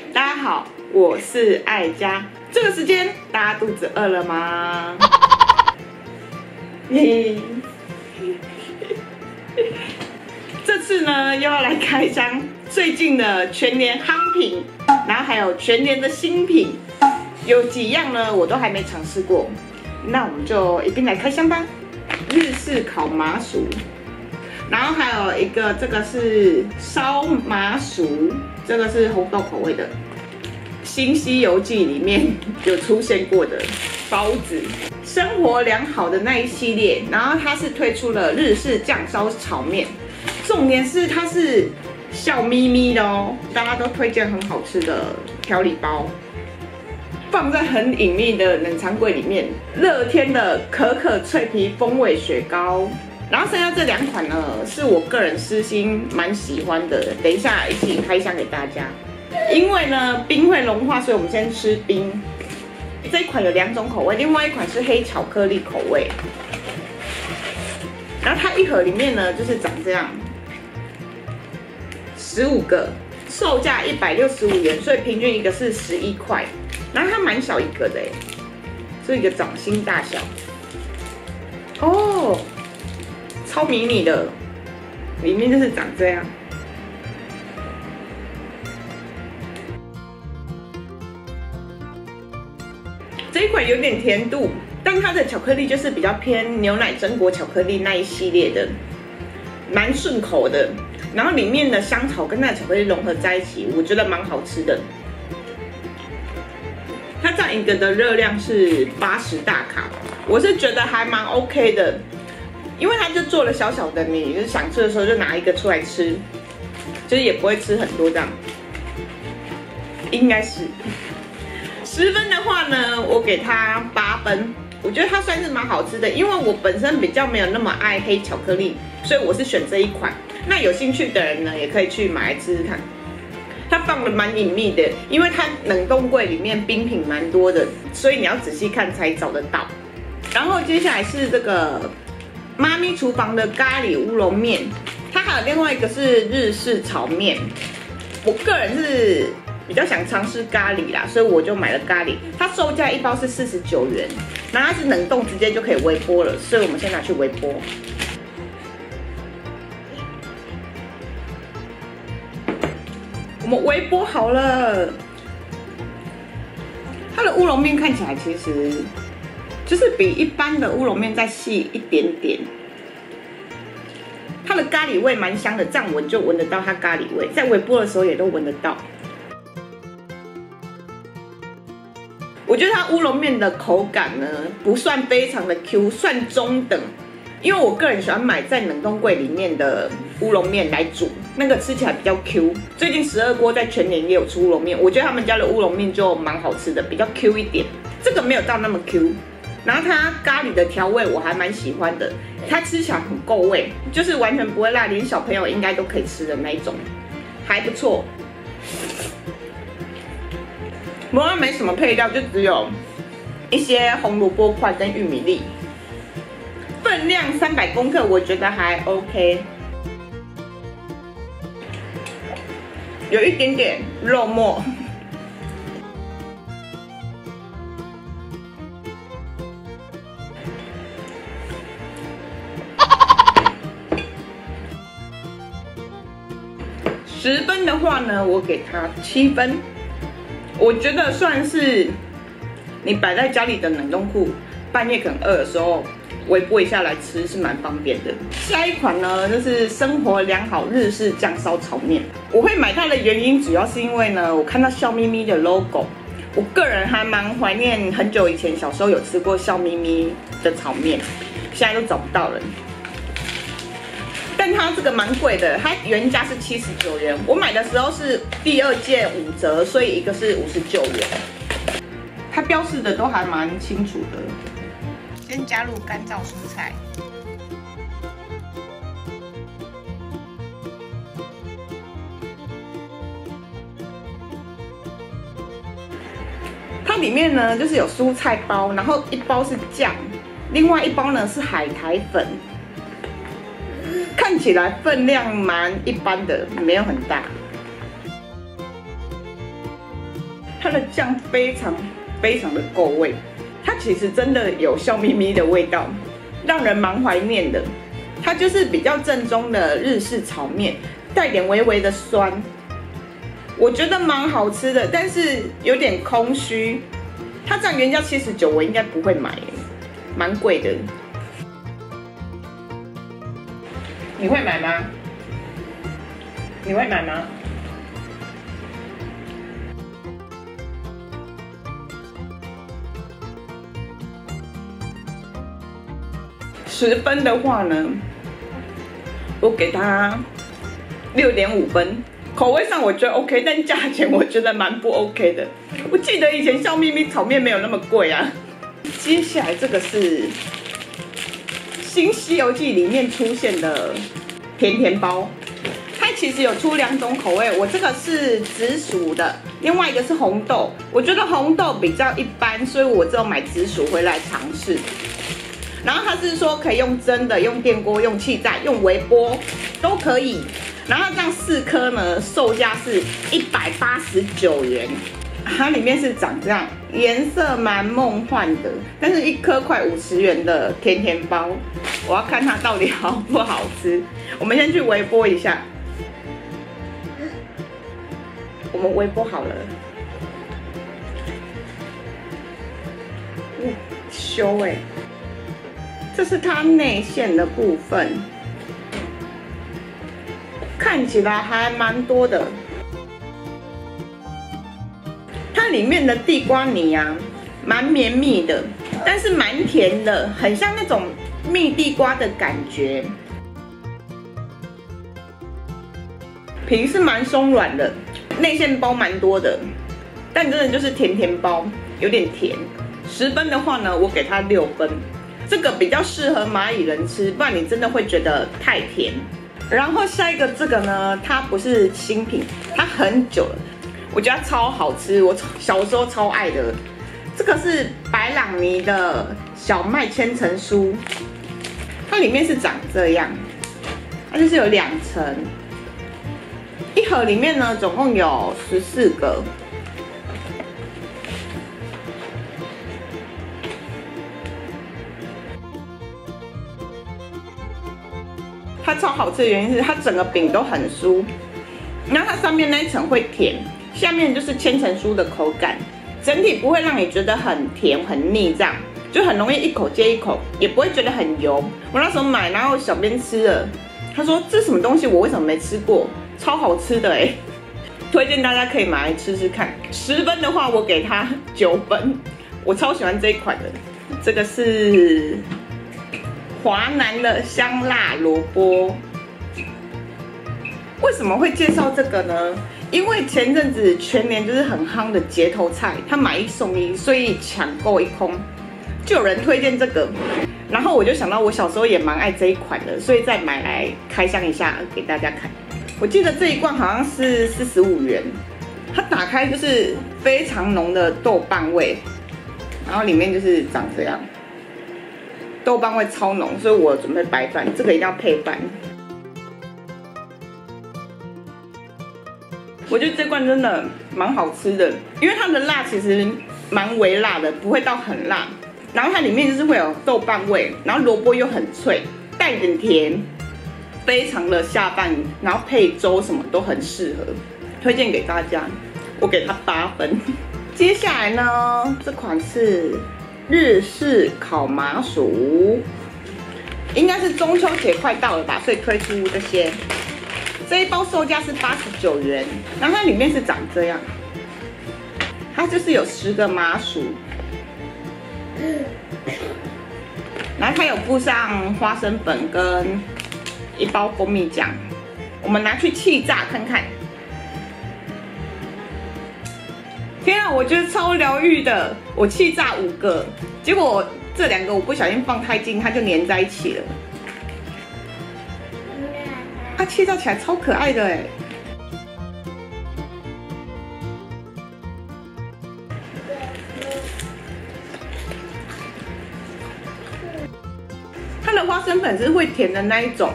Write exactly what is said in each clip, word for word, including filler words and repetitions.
大家好，我是艾佳。这个时间大家肚子饿了吗？这次呢又要来开箱最近的全年夯品，然后还有全年的新品，有几样呢我都还没尝试过，那我们就一并来开箱吧。日式烤麻薯。 然后还有一个，这个是烧麻薯，这个是红豆口味的，《新西游记》里面有出现过的包子，生活良好的那一系列。然后它是推出了日式酱烧炒面，重点是它是笑眯眯的哦，大家都推荐很好吃的调理包，放在很隐秘的冷藏柜里面。乐天的可可脆皮风味雪糕。 然后剩下这两款呢，是我个人私心蛮喜欢的，等一下一起开箱给大家。因为呢冰会融化，所以我们先吃冰。这一款有两种口味，另外一款是黑巧克力口味。然后它一盒里面呢就是长这样，十五个，售价一百六十五元，所以平均一个是十一块。然后它蛮小一个的哎，是一个掌心大小。哦。 超迷你的，里面就是长这样。这一款有点甜度，但它的巧克力就是比较偏牛奶榛果巧克力那一系列的，蛮顺口的。然后里面的香草跟那个巧克力融合在一起，我觉得蛮好吃的。它这样一个的热量是八十大卡，我是觉得还蛮 OK 的。 因为它就做了小小的，你就是想吃的时候就拿一个出来吃，就是也不会吃很多这样，应该是。十分的话呢，我给它八分，我觉得它算是蛮好吃的。因为我本身比较没有那么爱黑巧克力，所以我是选这一款。那有兴趣的人呢，也可以去买来吃吃看。它放的蛮隐秘的，因为它冷冻柜里面冰品蛮多的，所以你要仔细看才找得到。然后接下来是这个。 妈咪厨房的咖喱乌龙面，它还有另外一个是日式炒面。我个人是比较想尝试咖喱啦，所以我就买了咖喱。它售价一包是四十九元，然后它是冷冻直接就可以微波了，所以我们先拿去微波。我们微波好了，它的乌龙面看起来其实。 就是比一般的乌龙面再细一点点，它的咖喱味蛮香的，这样闻就闻得到它咖喱味，在微波的时候也都闻得到。我觉得它乌龙面的口感呢不算非常的 Q， 算中等，因为我个人喜欢买在冷冻柜里面的乌龙面来煮，那个吃起来比较 Q。最近十二锅在全年也有出乌龙面，我觉得他们家的乌龙面就蛮好吃的，比较 Q 一点，这个没有到那么 Q。 然后它咖喱的调味我还蛮喜欢的，它吃起来很够味，就是完全不会辣，连小朋友应该都可以吃的那一种，还不错。不过没什么配料，就只有一些红萝卜块跟玉米粒，分量三百公克，我觉得还 OK， 有一点点肉末。 十分的话呢，我给它七分。我觉得算是你摆在家里的冷冻库，半夜可能饿的时候微波一下来吃是蛮方便的。下一款呢，就是生活良好日式酱烧炒面。我会买它的原因主要是因为呢，我看到笑眯眯的 logo， 我个人还蛮怀念很久以前小时候有吃过笑眯眯的炒面，现在都找不到了。 但它这个蛮贵的，它原价是七十九元，我买的时候是第二件五折，所以一个是五十九元。它标示的都还蛮清楚的。先加入干燥蔬菜，它里面呢就是有蔬菜包，然后一包是酱，另外一包呢是海苔粉。 看起来分量蛮一般的，没有很大。 它的酱非常非常的够味，它其实真的有笑眯眯的味道，让人蛮怀念的。它就是比较正宗的日式炒面，带点微微的酸，我觉得蛮好吃的，但是有点空虚。它这样原价七十九，我应该不会买，蛮贵的。你会买吗？你会买吗？十分的话呢，我给它六点五分。口味上我觉得 OK， 但价钱我觉得蛮不 OK 的。我记得以前笑眯眯炒面没有那么贵啊。接下来这个是《新西游记》里面出现的甜甜包，它其实有出两种口味，我这个是紫薯的，另外一个是红豆。我觉得红豆比较一般，所以我只有买紫薯回来尝试。然后它是说可以用蒸的、用电锅、用气炸、用微波都可以。然后这样四颗呢，售价是一百八十九元。它里面是长这样，颜色蛮梦幻的，但是一颗快五十元的甜甜包，我要看它到底好不好吃。我们先去微波一下，我们微波好了。嗯，修哎，这是它内馅的部分。看起来还蛮多的，它里面的地瓜泥啊，蛮绵密的，但是蛮甜的，很像那种蜜地瓜的感觉。皮是蛮松软的，内馅包蛮多的，但真的就是甜甜包，有点甜。十分的话呢，我给它六分。这个比较适合蚂蚁人吃，不然你真的会觉得太甜。然后下一个这个呢，它不是新品，它很久了，我觉得它超好吃，我小时候超爱的。这个是白朗尼的小麦千层酥，它里面是长这样，它就是有两层，一盒里面呢总共有十四个。它超好吃的原因是它整个饼都很酥，然后它上面那一层会甜，下面就是千层酥的口感，整体不会让你觉得很甜很腻，这样就很容易一口接一口，也不会觉得很油。我那时候买，然后小编吃了，他说这是什么东西，我为什么没吃过？超好吃的哎，推荐大家可以买来吃吃看。十分的话，我给它九分，我超喜欢这一款的。这个是华南的香辣萝卜。为什么会介绍这个呢？因为前阵子全年就是很夯的街头菜，它买一送一，所以抢购一空，就有人推荐这个，然后我就想到我小时候也蛮爱这一款的，所以再买来开箱一下给大家看。我记得这一罐好像是四十五元，它打开就是非常浓的豆瓣味，然后里面就是长这样。豆瓣味超浓，所以我准备白饭，这个一定要配饭。我觉得这罐真的蛮好吃的，因为它的辣其实蛮微辣的，不会到很辣。然后它里面就是会有豆瓣味，然后萝卜又很脆，带点甜，非常的下饭，然后配粥什么都很适合，推荐给大家。我给它八分。接下来呢，这款是日式烤麻薯，应该是中秋节快到了吧，所以推出这些。这一包售价是八十九元，然后它里面是长这样，它就是有十个麻薯，然后它有附上花生粉跟一包蜂蜜酱，我们拿去气炸看看。天啊，我觉得超疗愈的！我气炸五个，结果这两个我不小心放太近，它就粘在一起了。它气炸起来超可爱的哎！它的花生粉是会甜的那一种。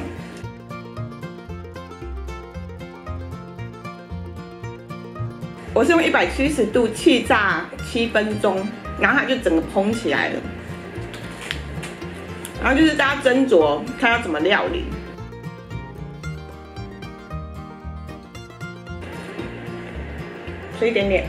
我是用一百七十度气炸七分钟，然后它就整个蓬起来了。然后就是大家斟酌看要怎么料理。吃一点点。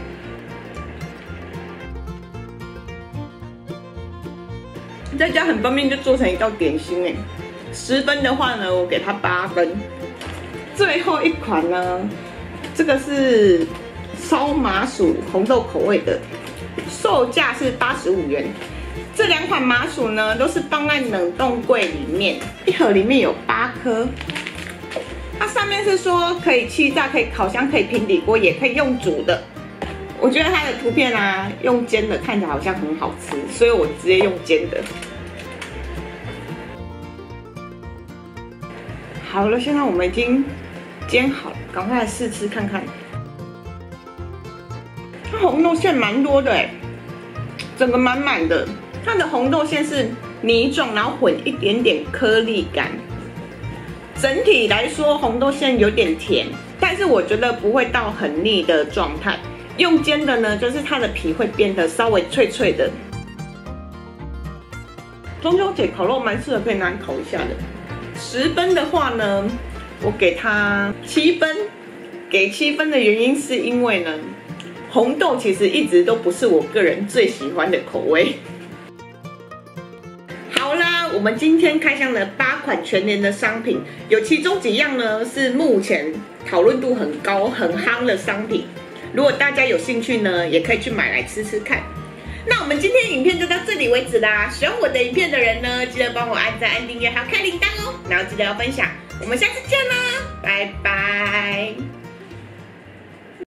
在家很方便就做成一道点心哎。十分的话呢，我给它八分。最后一款呢，这个是烧麻薯红豆口味的，售价是八十五元。这两款麻薯呢，都是放在冷冻柜里面，一盒里面有八颗。它上面是说可以气炸、可以烤箱、可以平底锅，也可以用煮的。我觉得它的图片啊，用煎的看起来好像很好吃，所以我直接用煎的。好了，现在我们已经煎好了，赶快来试吃看看。它红豆馅蛮多的哎，整个满满的。它的红豆馅是泥状，然后混一点点颗粒感。整体来说，红豆馅有点甜，但是我觉得不会到很腻的状态。用煎的呢，就是它的皮会变得稍微脆脆的。中秋节烤肉蛮适合可以拿来烤一下的。十分的话呢，我给它七分。给七分的原因是因为呢，红豆其实一直都不是我个人最喜欢的口味。好啦，我们今天开箱了八款全联的商品，有其中几样呢是目前讨论度很高、很夯的商品。如果大家有兴趣呢，也可以去买来吃吃看。那我们今天影片就到这里为止啦。喜欢我的影片的人呢，记得帮我按赞、按订阅，还有开铃铛哦。然后记得要分享。我们下次见啦，拜拜。